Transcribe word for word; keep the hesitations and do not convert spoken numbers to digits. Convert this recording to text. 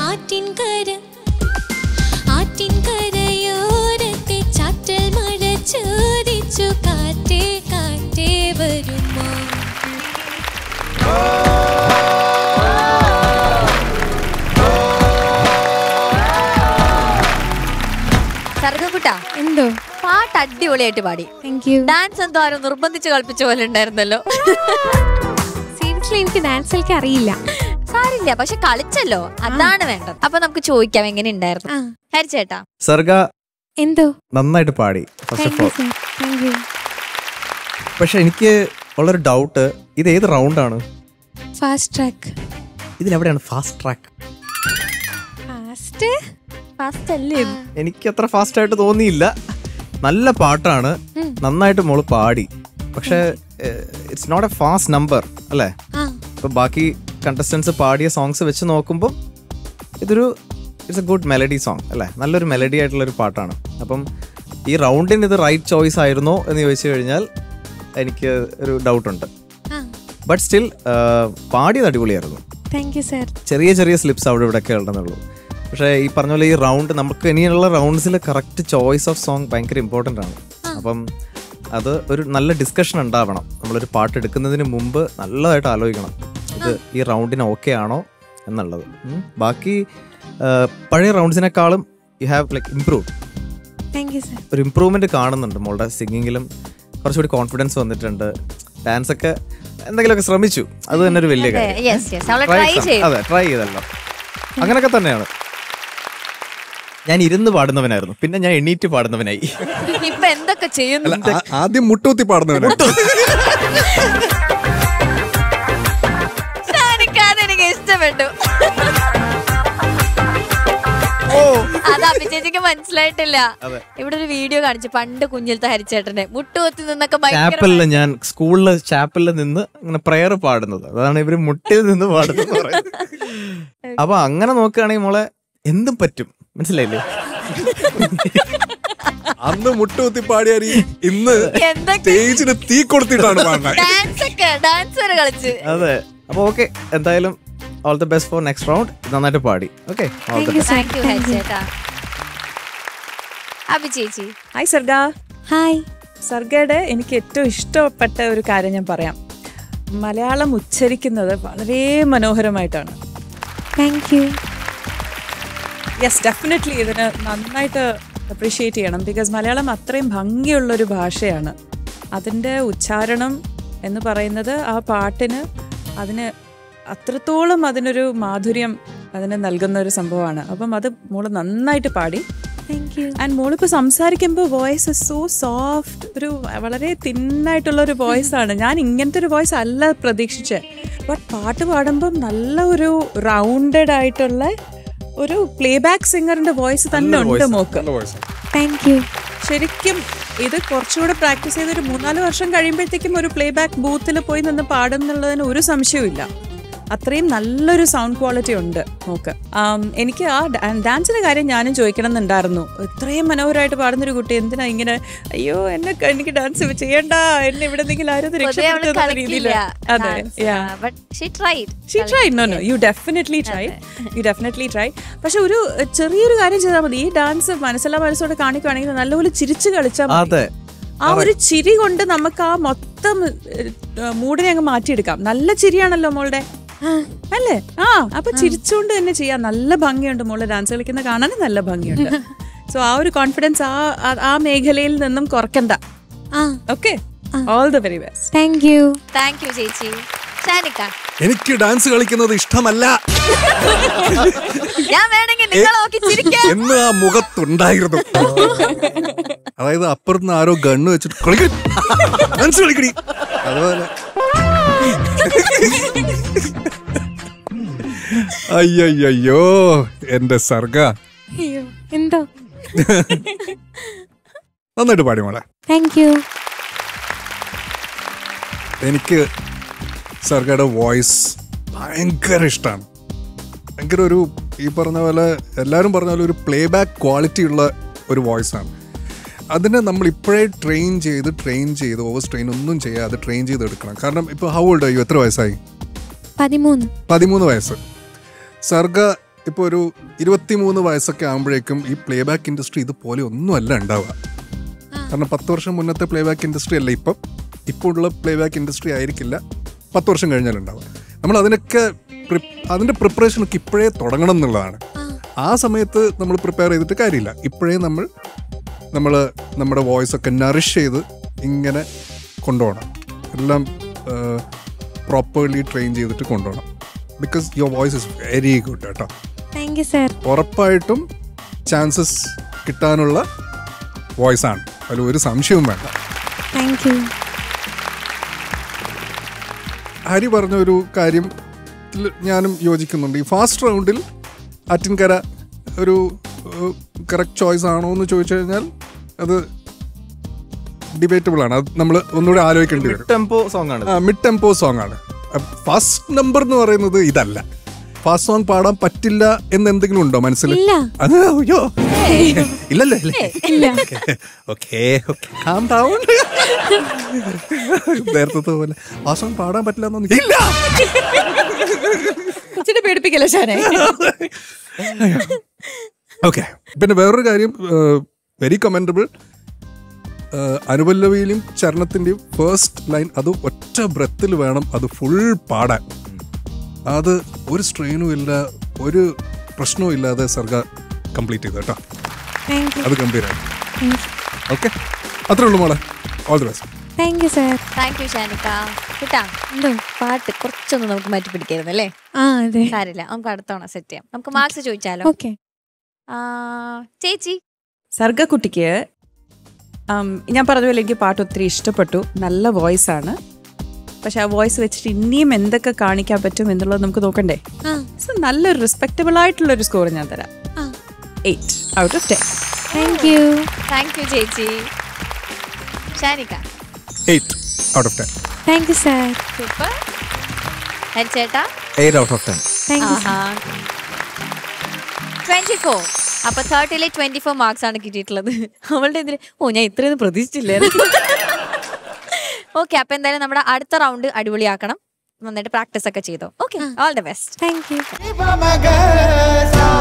ആറ്റിൻകര ആറ്റിൻകരയോരത്തെ ചാറ്റൽ മഴ ചോദിച്ചു കാറ്റേ കാറ്റേ വരുമോ. സർഗക്കുട്ടാ, എന്തോ പാട്ട് അടിപൊളിയായിട്ട് പാടി. ഡാൻസ് എന്തോ ആരോ നിർബന്ധിച്ച് കളിപ്പിച്ച പോലെ ഉണ്ടായിരുന്നല്ലോ. സീരിയസ്ലി എനിക്ക് ഡാൻസ് കളിക്കാൻ അറിയില്ല. സാരില്ല, പക്ഷെ കളിച്ചല്ലോ, അതാണ് വേണ്ടത്. അപ്പൊ നമുക്ക് ചോദിക്കാം എങ്ങനെ ഉണ്ടായിരുന്നു. ഹരിച്ചേട്ടാ. സർഗ എന്തോ നന്നായിട്ട് പാടി ഫസ്റ്റ് ഓഫ് ഓൾ. പക്ഷെ എനിക്ക് ഉള്ളൊരു ഡൗട്ട്, ഇത് ഏത് റൗണ്ടാണ്? Fast track. ഇതിലെവിടെയാണ് ഫാസ്റ്റ് ട്രാക്ക്? ഫാസ്റ്റ് ഫാസ്റ്റ് അല്ലേ? എനിക്ക് അത്ര ഫാസ്റ്റ് ആയിട്ട് തോന്നിയില്ല. നല്ല പാട്ടാണ്, നന്നായിട്ട് മോള് പാടി. പക്ഷെ it's not a fast number അല്ലേ? ഇപ്പൊ ബാക്കി കണ്ടസ്റ്റൻസ് പാടിയ സോങ്സ് വെച്ച് നോക്കുമ്പോൾ ഇതൊരു it's a good melody song അല്ലേ? നല്ലൊരു മെലഡി ആയിട്ടുള്ളൊരു പാട്ടാണ്. അപ്പം ഈ റൗണ്ടിന് ഇത് റൈറ്റ് ചോയ്സ് ആയിരുന്നോ എന്ന് ചോദിച്ചു കഴിഞ്ഞാൽ എനിക്ക് ഒരു ഡൗട്ടുണ്ട്. ബട്ട് സ്റ്റിൽ പാടിയത് അടിപൊളിയായിരുന്നു. ചെറിയ ചെറിയ സ്ലിപ്സ് അവിടെ ഇവിടെ ഒക്കെ ഉണ്ടെന്നുള്ളൂ. പക്ഷേ ഈ പറഞ്ഞ പോലെ ഈ റൗണ്ട് നമുക്ക് ഇനിയുള്ള റൗണ്ട്സിൽ കറക്റ്റ് ചോയ്സ് ഓഫ് സോങ് ഭയങ്കര ഇമ്പോർട്ടൻ്റ് ആണ്. അപ്പം അത് ഒരു നല്ല ഡിസ്കഷൻ ഉണ്ടാവണം. നമ്മളൊരു പാട്ട് എടുക്കുന്നതിന് മുമ്പ് നല്ലതായിട്ട് ആലോചിക്കണം ഇത് ഈ റൗണ്ടിന് ഓക്കെ ആണോ എന്നുള്ളത്. ബാക്കി പഴയ റൗണ്ട്സിനെക്കാളും യു ഹാവ് ലൈക്ക് ഇംപ്രൂവ്. ഒരു ഇംപ്രൂവ്മെന്റ് കാണുന്നുണ്ട് മോളുടെ സിംഗിങ്ങിലും. കുറച്ചുകൂടി കോൺഫിഡൻസ് വന്നിട്ടുണ്ട്. ഡാൻസ് ഒക്കെ എന്തെങ്കിലുമൊക്കെ ശ്രമിച്ചു, അത് തന്നെ ഒരു വലിയ കാര്യം. അതെ, ട്രൈ ചെയ്തല്ലോ. അങ്ങനെയൊക്കെ തന്നെയാണ്. ഞാൻ ഇരുന്ന് പാടുന്നവനായിരുന്നു, പിന്നെ ഞാൻ എണീറ്റ് പാടുന്നവനായി. ഇപ്പൊ എന്തൊക്കെ ചെയ്യുന്നു? ആദ്യം മുട്ടൂത്തി പാടുന്നവനായിരുന്നു. എനിക്ക് ഇഷ്ടപ്പെട്ടു. അത് അഭിചേച്ചിക്ക് മനസ്സിലായിട്ടില്ല. ഇവിടെ ഒരു വീഡിയോ കാണിച്ചു പണ്ട് കുഞ്ഞിലത്തെ ഹരിച്ചേട്ടനെ മുട്ടുകൊത്തി നിന്നൊക്കെ. ചാപ്പലില് ഞാൻ സ്കൂളില് ചാപ്പലിൽ നിന്ന് ഇങ്ങനെ പ്രയർ പാടുന്നത്, അതാണ് ഇവര് മുട്ടിൽ നിന്ന് പാടുന്നത്. അപ്പൊ അങ്ങനെ നോക്കുകയാണെങ്കിൽ മോളെ എന്തും പറ്റും, മനസ്സിലായില്ലേ? അന്ന് മുട്ടുകുത്തി പാടിയാൽ ഇന്ന് സ്റ്റേജിന് തീ കൊടുത്തിട്ടാണ് പാടുന്നത്. അതെ. അപ്പൊ ഓക്കെ, എന്തായാലും all the best for next round. നന്നായിട്ട് പാടി. Okay, all the best. അഭിചേച്ചി. ഹായ് സർഗ. ഹായ്. സർഗയുടെ എനിക്ക് ഏറ്റവും ഇഷ്ടപ്പെട്ട ഒരു കാര്യം ഞാൻ പറയാം. മലയാളം ഉച്ചരിക്കുന്നത് വളരെ മനോഹരമായിട്ടാണ്. Thank you. യെസ്, ഡെഫിനറ്റ്ലി ഇതിന് നന്നായിട്ട് അപ്രീഷിയേറ്റ് ചെയ്യണം. ബിക്കോസ് മലയാളം അത്രയും ഭംഗിയുള്ളൊരു ഭാഷയാണ്. അതിൻ്റെ ഉച്ചാരണം എന്ന് പറയുന്നത് ആ പാട്ടിന് അതിന് അത്രത്തോളം അതിനൊരു മാധുര്യം അതിന് നൽകുന്ന ഒരു സംഭവമാണ്. അപ്പം അത് മോള് നന്നായിട്ട് പാടി. ആൻഡ് മോളിപ്പോൾ സംസാരിക്കുമ്പോൾ വോയിസ് സോ സോഫ്റ്റ്, ഒരു വളരെ തിന്നായിട്ടുള്ളൊരു വോയിസാണ്. ഞാൻ ഇങ്ങനത്തെ ഒരു വോയിസ് അല്ല പ്രതീക്ഷിച്ചത്. ബട്ട് പാട്ട് പാടുമ്പം നല്ല ഒരു റൗണ്ടഡ് ആയിട്ടുള്ള ഒരു പ്ലേ ബാക്ക് സിംഗറിന്റെ വോയിസ് തന്നെ ഉണ്ട് മോക്ക്. Thank you. ശരിക്കും ഇത് കുറച്ചുകൂടെ പ്രാക്ടീസ് ചെയ്തൊരു മൂന്നാല് വർഷം കഴിയുമ്പോഴത്തേക്കും ഒരു പ്ലേ ബാക്ക് ബൂത്തിൽ പോയി നിന്ന് പാടും എന്നുള്ളതിന് ഒരു സംശയവും ഇല്ല. അത്രയും നല്ലൊരു സൗണ്ട് ക്വാളിറ്റി ഉണ്ട് നോക്ക്. എനിക്ക് ആ ഡാൻസിന്റെ കാര്യം ഞാനും ചോദിക്കണം എന്നുണ്ടായിരുന്നു. ഇത്രയും മനോഹരമായിട്ട് പാടുന്നൊരു കുട്ടി എന്തിനാ ഇങ്ങനെ അയ്യോ എന്നെ എനിക്ക് ഡാൻസ് ചെയ്യണ്ട, എന്നെ ഇവിടെ എന്തെങ്കിലും ആരും രക്ഷപ്പെടുത്തുന്ന രീതിയിൽ. അതെ, you definitely try you definitely try പക്ഷെ ഒരു ചെറിയൊരു കാര്യം ചെയ്താൽ മതി. ഈ ഡാൻസ് മനസ്സിലാ മനസ്സോടെ കാണിക്കുവാണെങ്കിൽ നല്ലപോലെ ചിരിച്ചു കളിച്ചാൽ മതി. ആ ഒരു ചിരി കൊണ്ട് നമുക്ക് ആ മൊത്തം മൂഡിനെ അങ്ങ് മാറ്റിയെടുക്കാം. നല്ല ചിരിയാണല്ലോ മോളുടെ, അല്ലേ? ആ, അപ്പൊ ചിരിച്ചുകൊണ്ട് തന്നെ ചെയ്യാം. നല്ല ഭംഗിയുണ്ട് മോള് ഡാൻസ് കളിക്കുന്ന കാണാനും നല്ല ഭംഗിയുണ്ട്. സോ ആ ഒരു കോൺഫിഡൻസ് ആ ആ മേഖലയിൽ നിന്നും കുറക്കണ്ട. Okay, all the very best. Thank you. Thank you ചേച്ചി. എനിക്ക് ഡാൻസ് കളിക്കുന്നത് ഇഷ്ടമല്ല എന്ന് ആ മുഖത്തുണ്ടായിരുന്നു. അതായത് അപ്പുറത്ത് ആരോ ഗണ്ണ് വെച്ചിട്ട് ഡാൻസ് കളിക്കടി, അതുപോലെ. അയ്യോ എന്റെ സർഗ, എന്തോ നന്നായിട്ട് പാടി മോളെ. Thank you. എനിക്ക് സർഗയുടെ വോയിസ് ഭയങ്കര ഇഷ്ടമാണ്. ഭയങ്കര ഒരു ഈ പറഞ്ഞ പോലെ എല്ലാവരും പറഞ്ഞ പോലെ ഒരു പ്ലേ ബാക്ക് ക്വാളിറ്റി ഉള്ള ഒരു വോയിസാണ്. അതിനെ നമ്മൾ ഇപ്പോഴേ ട്രെയിൻ ചെയ്ത് ട്രെയിൻ ചെയ്ത് ഓവർ സ്ട്രെയിൻ ഒന്നും ചെയ്യാതെ ട്രെയിൻ ചെയ്തെടുക്കണം. കാരണം ഇപ്പോൾ ഹൗ ഓൾഡ് ആയി? എത്ര വയസ്സായി? പതിമൂന്ന് പതിമൂന്ന് വയസ്സ്. സർഗ ഇപ്പോൾ ഒരു ഇരുപത്തിമൂന്ന് വയസ്സൊക്കെ ആകുമ്പോഴേക്കും ഈ പ്ലേ ബാക്ക് ഇൻഡസ്ട്രി ഇതുപോലെ ഒന്നുമല്ല ഉണ്ടാവുക. കാരണം പത്ത് വർഷം മുന്നത്തെ പ്ലേ ബാക്ക് ഇൻഡസ്ട്രി അല്ല ഇപ്പം ഇപ്പോൾ ഉള്ള പ്ലേ ബാക്ക് ഇൻഡസ്ട്രി ആയിരിക്കില്ല പത്ത് വർഷം കഴിഞ്ഞാലുണ്ടാവുക. നമ്മൾ അതിനൊക്കെ അതിൻ്റെ പ്രിപ്പറേഷനൊക്കെ ഇപ്പോഴേ തുടങ്ങണം എന്നുള്ളതാണ്. ആ സമയത്ത് നമ്മൾ പ്രിപ്പയർ ചെയ്തിട്ട് കാര്യമില്ല. ഇപ്പോഴേ നമ്മൾ നമ്മൾ നമ്മുടെ വോയിസൊക്കെ നറിഷ് ചെയ്ത് ഇങ്ങനെ കൊണ്ടുപോകണം. എല്ലാം പ്രോപ്പർലി ട്രെയിൻ ചെയ്തിട്ട് കൊണ്ടുപോകണം. Because your voice is very good കേട്ടോ. Thank you sir. ഉറപ്പായിട്ടും ചാൻസസ് കിട്ടാനുള്ള വോയിസാണ്, അതിൽ ഒരു സംശയവും വേണ്ട. Thank you. ഹരി പറഞ്ഞ ഒരു കാര്യം ഞാനും യോജിക്കുന്നുണ്ട്. ഈ ഫാസ്റ്റ് റൗണ്ടിൽ ആറ്റിൻകര ഒരു കറക്റ്റ് ചോയ്സ് ആണോ എന്ന് ചോദിച്ചു കഴിഞ്ഞാൽ അത് ഡിബേറ്റബിൾ ആണ്. അത് നമ്മൾ ഒന്നുകൂടെ ആലോചിക്കേണ്ടി വരും. ടെമ്പോ സോങ് ആണ്, മിഡ് ടെമ്പോ സോങ് ആണ്. ഫാസ്റ്റ് നമ്പർ എന്ന് പറയുന്നത് ഇതല്ല. ഫാസ്റ്റ് സോങ് പാടാൻ പറ്റില്ല എന്ന് എന്തെങ്കിലും ഉണ്ടോ മനസ്സിൽ? അത് അയ്യോ ഇല്ലല്ലേ? നേരത്തെ പോലെ ഫാസ്റ്റ് സോങ് പാടാൻ പറ്റില്ല എന്നൊന്നും ഇല്ല. പേടിപ്പിക്കല്ലേ ഷാനെ? ഓക്കെ. പിന്നെ വേറൊരു കാര്യം, വെരി കമൻഡബിൾ, അനുപല്ലവിയിലും ചരണത്തിൻ്റെയും ഫസ്റ്റ് ലൈൻ അത് ഒറ്റ ബ്രെത്തിൽ വേണം അത് ഫുൾ പാടാൻ. അത് ഒരു സ്ട്രെയിനും ഇല്ല, ഒരു പ്രശ്നവും ഇല്ലാതെ സർഗ കംപ്ലീറ്റ് ചെയ്തു കേട്ടോ. അത് ഗംഭീരമായി. ഓക്കെ, അത്രേ ഉള്ളൂ മോളെ. All the best. Thank you sir. Thank you ഷാനിക്ക. കിട്ടാ പാട്ട് കുറച്ചൊന്നും നമുക്ക് മാറ്റി പിടിക്കായിരുന്നു അല്ലേ? ആ അതെ, സാരില്ല, നമുക്ക് അടുത്ത തവണ സെറ്റ് ചെയ്യാം. നമുക്ക് മാർക്സ് ചോദിച്ചാലോ? ഓക്കെ. ചേച്ചി, സർഗക്കുട്ടിക്ക് ഞാൻ പറഞ്ഞ പോലെ എനിക്ക് പാട്ട് ഒത്തിരി ഇഷ്ടപ്പെട്ടു. നല്ല വോയിസ് ആണ്. പക്ഷെ ആ വോയിസ് വെച്ചിട്ട് ഇനിയും എന്തൊക്കെ കാണിക്കാൻ പറ്റും എന്നുള്ളത് നമുക്ക് നോക്കണ്ടേ? സോ നല്ലൊരു റെസ്പെക്റ്റബിൾ ആയിട്ടുള്ളൊരു സ്കോർ ഞാൻ തരാം. Eight out of ten. Thank you. Thank you ചേച്ചി. ഷാനിക്ക? Eight out of ten. Thank you sir. Super. ഹരിച്ചേട്ടാ? Eight out of ten. Thank you sir. Twenty four. അപ്പൊ തേർട്ടിയിലെ ട്വന്റി ഫോർ മാർക്സ് ആണ് കിട്ടിയിട്ടുള്ളത്. അവളുടെ എന്തിന്? ഓ, ഞാൻ ഇത്രയൊന്നും പ്രതീക്ഷിച്ചില്ലേ. ഓക്കെ, അപ്പൊ എന്തായാലും നമ്മുടെ അടുത്ത റൗണ്ട് അടിപൊളിയാക്കണം. നന്നായിട്ട് പ്രാക്ടീസ് ഒക്കെ ചെയ്തോ. Okay, all the best. Thank U.